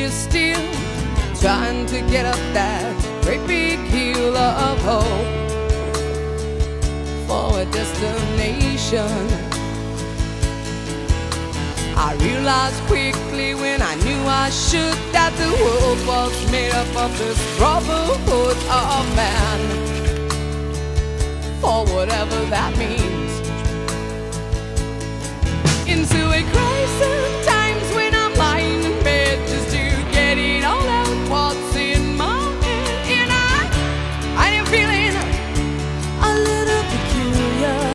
is still trying to get up that great big hill of hope for a destination. I realized quickly when I knew I should that the world was made up of this brotherhood of man, for whatever that means.